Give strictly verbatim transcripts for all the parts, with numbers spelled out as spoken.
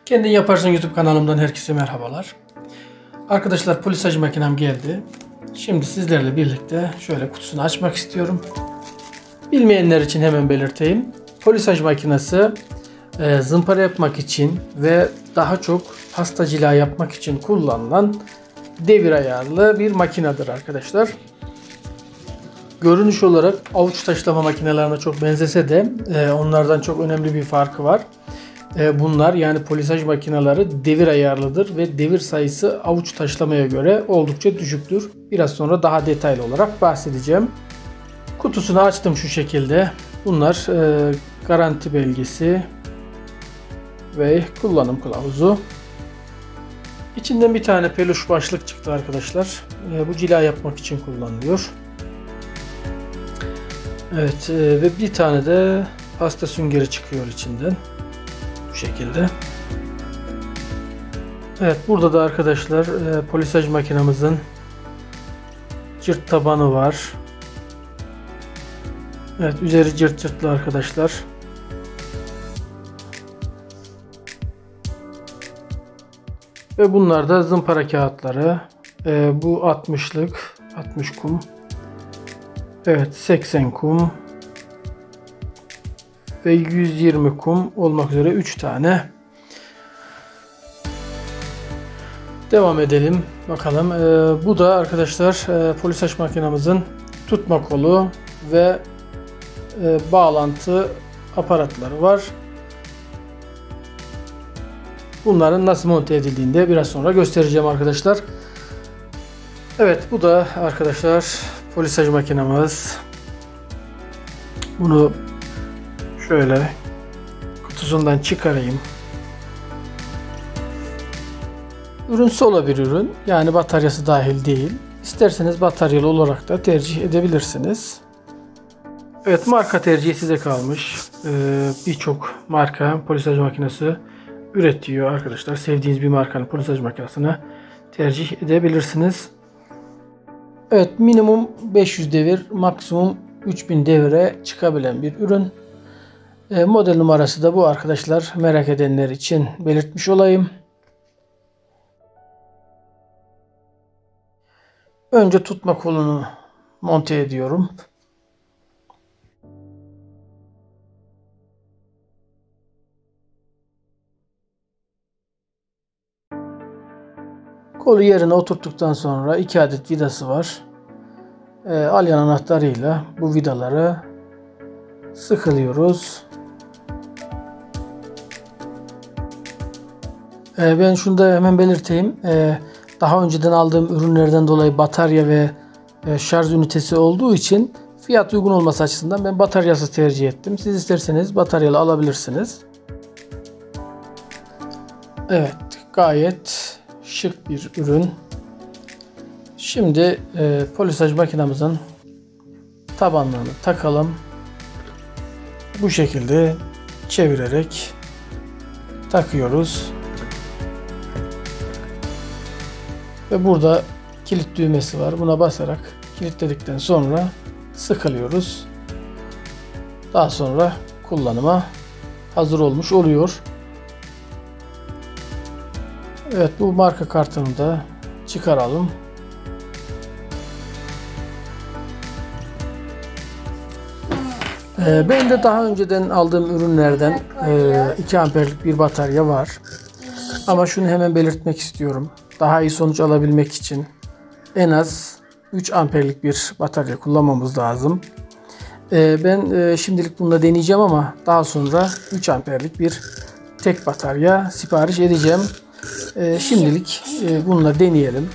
Kendin Yaparsın YouTube kanalımdan herkese merhabalar. Arkadaşlar, polisaj makinem geldi. Şimdi sizlerle birlikte şöyle kutusunu açmak istiyorum. Bilmeyenler için hemen belirteyim. Polisaj makinesi e, zımpara yapmak için ve daha çok pasta cila yapmak için kullanılan devir ayarlı bir makinedir arkadaşlar. Görünüş olarak avuç taşlama makinelerine çok benzese de e, onlardan çok önemli bir farkı var. E, bunlar yani polisaj makineleri devir ayarlıdır ve devir sayısı avuç taşlamaya göre oldukça düşüktür. Biraz sonra daha detaylı olarak bahsedeceğim. Kutusunu açtım şu şekilde. Bunlar e, garanti belgesi ve kullanım kılavuzu. İçinden bir tane peluş başlık çıktı arkadaşlar. E, bu cila yapmak için kullanılıyor. Evet, e, ve bir tane de pasta süngeri çıkıyor içinden. Bu şekilde. Evet, burada da arkadaşlar e, polisaj makinamızın cırt tabanı var. Evet, üzeri cırt cırtlı arkadaşlar. Ve bunlar da zımpara kağıtları. E, bu altmışlık, altmış kum. Evet, seksen kum ve yüz yirmi kum olmak üzere üç tane. Devam edelim bakalım. Ee, bu da arkadaşlar e, polisaj makinamızın tutma kolu ve e, bağlantı aparatları var. Bunların nasıl monte edildiğini de biraz sonra göstereceğim arkadaşlar. Evet, bu da arkadaşlar polisaj makinamız. Bunu şöyle kutusundan çıkarayım. Ürün sola bir ürün. Yani bataryası dahil değil. İsterseniz bataryalı olarak da tercih edebilirsiniz. Evet, marka tercihi size kalmış. Ee, Birçok marka polisaj makinesi üretiyor arkadaşlar. Sevdiğiniz bir markanın polisaj makinesini tercih edebilirsiniz. Evet, minimum beş yüz devir, maksimum üç bin devire çıkabilen bir ürün. E, model numarası da bu arkadaşlar. Merak edenler için belirtmiş olayım. Önce tutma kolunu monte ediyorum. Kolu yerine oturttuktan sonra iki adet vidası var. E, alyan anahtarıyla bu vidaları sıkılıyoruz. E, ben şunu da hemen belirteyim. E, daha önceden aldığım ürünlerden dolayı batarya ve e, şarj ünitesi olduğu için fiyat uygun olması açısından ben bataryasız tercih ettim. Siz isterseniz bataryalı alabilirsiniz. Evet, gayet şık bir ürün. Şimdi e, polisaj makinamızın tabanlarını takalım. Bu şekilde çevirerek takıyoruz. Ve burada kilit düğmesi var. Buna basarak kilitledikten sonra sıkılıyoruz. Daha sonra kullanıma hazır olmuş oluyor. Evet, bu marka kartını da çıkaralım. Ee, ben de daha önceden aldığım ürünlerden e, iki amperlik bir batarya var. Ama şunu hemen belirtmek istiyorum. Daha iyi sonuç alabilmek için en az üç amperlik bir batarya kullanmamız lazım. Ee, ben e, şimdilik bunu da deneyeceğim ama daha sonra üç amperlik bir tek batarya sipariş edeceğim. Ee, şimdilik e, bununla deneyelim.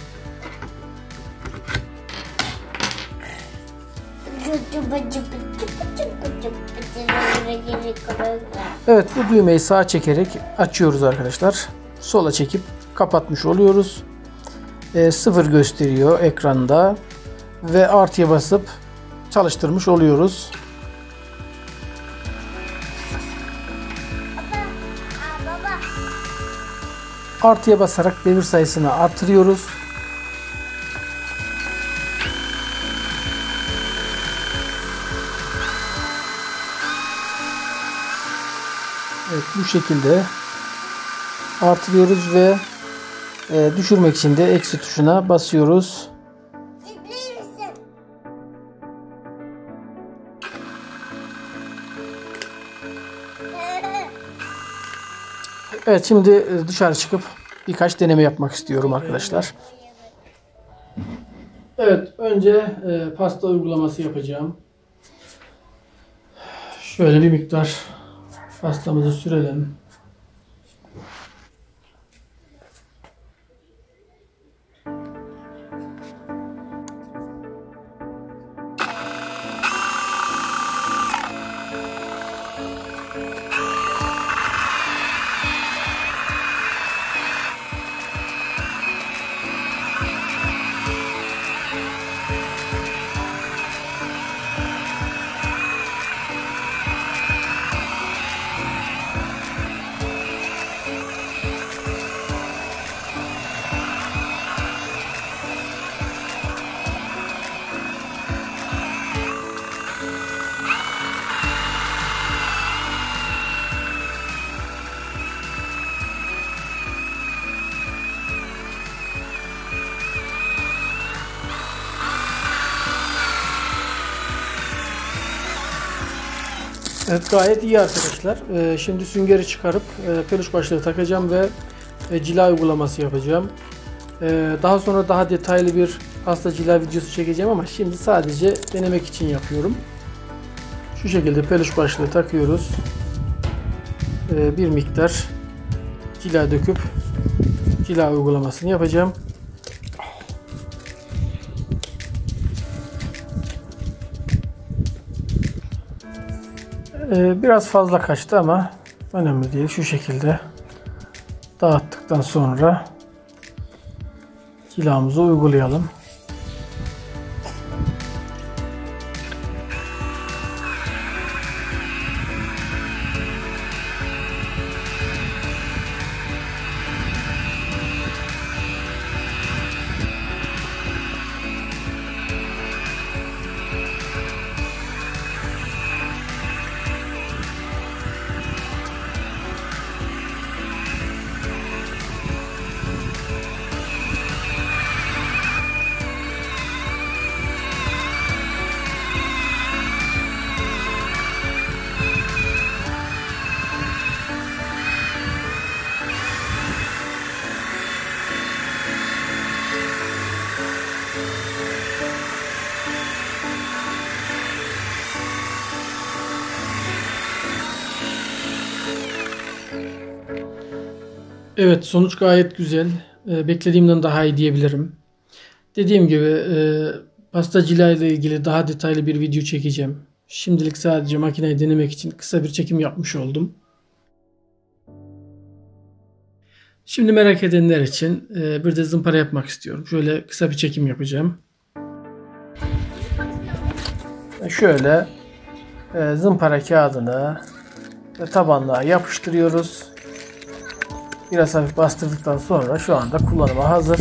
Evet, bu düğmeyi sağa çekerek açıyoruz arkadaşlar. Sola çekip kapatmış oluyoruz. E, sıfır gösteriyor ekranda ve artıya basıp çalıştırmış oluyoruz. Artıya basarak devir sayısını artırıyoruz. Evet, bu şekilde artırıyoruz ve e, düşürmek için de eksi tuşuna basıyoruz. Evet, şimdi dışarı çıkıp birkaç deneme yapmak istiyorum arkadaşlar. Evet, önce e, pasta uygulaması yapacağım. Şöyle bir miktar pastamızı sürelim. Evet, gayet iyi arkadaşlar. Ee, şimdi süngeri çıkarıp e, peluş başlığı takacağım ve e, cila uygulaması yapacağım. Ee, daha sonra daha detaylı bir pasta cila videosu çekeceğim ama şimdi sadece denemek için yapıyorum. Şu şekilde peluş başlığı takıyoruz. Ee, bir miktar cila döküp cila uygulamasını yapacağım. Biraz fazla kaçtı ama önemli değil. Şu şekilde dağıttıktan sonra cilamızı uygulayalım. Evet, sonuç gayet güzel. Ee, beklediğimden daha iyi diyebilirim. Dediğim gibi e, pasta cila ile ilgili daha detaylı bir video çekeceğim. Şimdilik sadece makineyi denemek için kısa bir çekim yapmış oldum. Şimdi merak edenler için e, bir de zımpara yapmak istiyorum. Şöyle kısa bir çekim yapacağım. Şöyle e, zımpara kağıdını ve tabanlığa yapıştırıyoruz. Biraz hafif bastırdıktan sonra şu anda kullanıma hazır.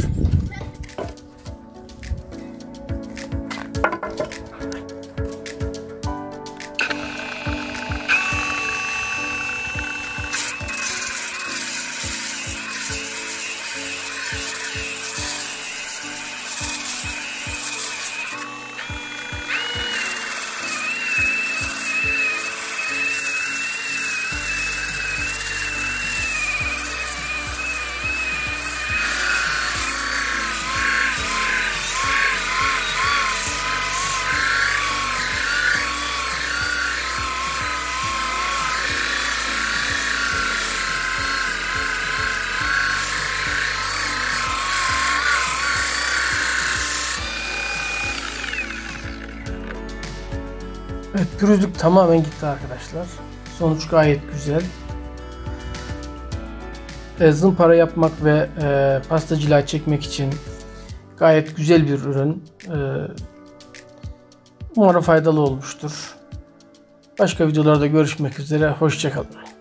Evet, pürüzlük tamamen gitti arkadaşlar. Sonuç gayet güzel. E, zımpara yapmak ve e, pasta cila çekmek için gayet güzel bir ürün. E, umarım faydalı olmuştur. Başka videolarda görüşmek üzere. Hoşça kalın.